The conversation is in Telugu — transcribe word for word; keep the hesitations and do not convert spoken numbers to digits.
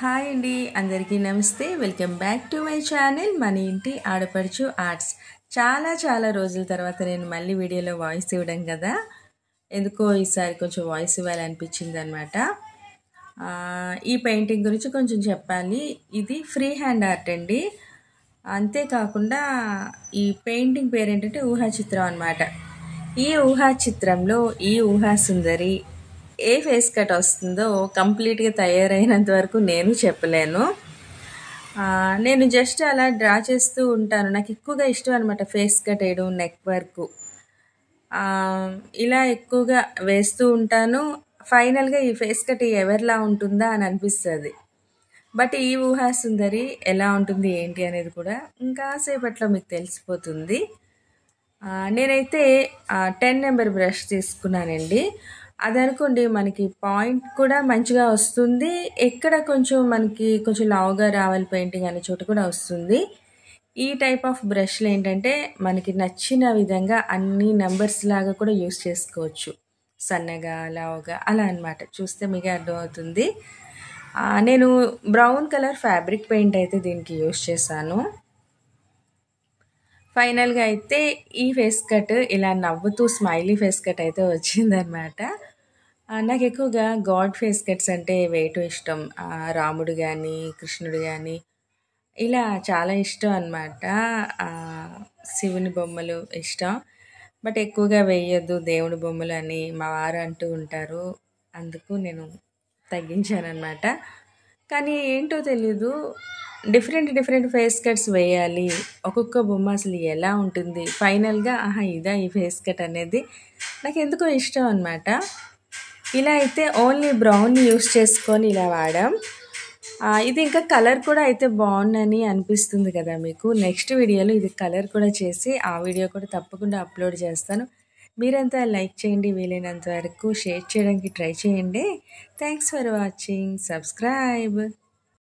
హాయ్ అండి, అందరికీ నమస్తే. Welcome back to my channel మన ఇంటి ఆడపడుచు ఆర్ట్స్. చాలా చాలా రోజుల తర్వాత నేను మళ్ళీ వీడియోలో వాయిస్ ఇవ్వడం కదా, ఎందుకో ఈసారి కొంచెం వాయిస్ ఇవ్వాలనిపించింది అనమాట. ఈ పెయింటింగ్ గురించి కొంచెం చెప్పాలి. ఇది ఫ్రీ హ్యాండ్ ఆర్ట్ అండి. అంతేకాకుండా ఈ పెయింటింగ్ పేరు ఏంటంటే ఊహా చిత్రం అనమాట. ఈ ఊహా చిత్రంలో ఈ ఊహా సుందరి ఏ ఫేస్ కట్ వస్తుందో కంప్లీట్గా తయారైనంత వరకు నేను చెప్పలేను. నేను జస్ట్ అలా డ్రా చేస్తూ ఉంటాను. నాకు ఎక్కువగా ఇష్టం అనమాట ఫేస్ కట్ వేయడం, నెక్ వర్క్ ఇలా ఎక్కువగా వేస్తూ ఉంటాను. ఫైనల్గా ఈ ఫేస్ కట్ ఎవరిలా ఉంటుందా అని అనిపిస్తుంది. బట్ ఈ ఊహా సుందరి ఎలా ఉంటుంది ఏంటి అనేది కూడా ఇంకా సేపట్లో మీకు తెలిసిపోతుంది. నేనైతే టెన్ నెంబర్ బ్రష్ తీసుకున్నానండి. అది అనుకోండి మనకి పాయింట్ కూడా మంచిగా వస్తుంది. ఎక్కడ కొంచెం మనకి కొంచెం లావుగా రావాలి పెయింటింగ్ అనే చోట కూడా వస్తుంది. ఈ టైప్ ఆఫ్ బ్రష్లు ఏంటంటే మనకి నచ్చిన విధంగా అన్ని నెంబర్స్ లాగా కూడా యూస్ చేసుకోవచ్చు. సన్నగా, లావుగా అలా అనమాట. చూస్తే మీకు అర్థమవుతుంది. నేను బ్రౌన్ కలర్ ఫ్యాబ్రిక్ పెయింట్ అయితే దీనికి యూస్ చేశాను. ఫైనల్గా అయితే ఈ ఫేస్ కట్ ఇలా నవ్వుతూ స్మైలీ ఫేస్ కట్ అయితే వచ్చిందనమాట. నాకు ఎక్కువగా గాడ్ ఫేస్ కట్స్ అంటే వేయటం ఇష్టం. రాముడు కానీ, కృష్ణుడు కానీ ఇలా చాలా ఇష్టం అనమాట. శివుని బొమ్మలు ఇష్టం, బట్ ఎక్కువగా వేయొద్దు దేవుడి బొమ్మలు అని మా వారు అంటూ ఉంటారు. అందుకు నేను తగ్గించానమాట. కానీ ఏంటో తెలీదు, డిఫరెంట్ డిఫరెంట్ ఫేస్ కట్స్ వేయాలి. ఒక్కొక్క బొమ్మ అసలు ఎలా ఉంటుంది, ఫైనల్గా ఆహా ఇదా ఈ ఫేస్ కట్ అనేది నాకు ఎందుకో ఇష్టం అనమాట. ఇలా అయితే ఓన్లీ బ్రౌన్ యూస్ చేసుకొని ఇలా వాడాం. ఇది ఇంకా కలర్ కూడా అయితే బాగుందని అనిపిస్తుంది కదా మీకు. నెక్స్ట్ వీడియోలో ఇది కలర్ కూడా చేసి ఆ వీడియో కూడా తప్పకుండా అప్లోడ్ చేస్తాను. మీరంతా లైక్ చేయండి, వీలైనంత వరకు షేర్ చేయడానికి ట్రై చేయండి. Thanks for watching. సబ్స్క్రైబ్.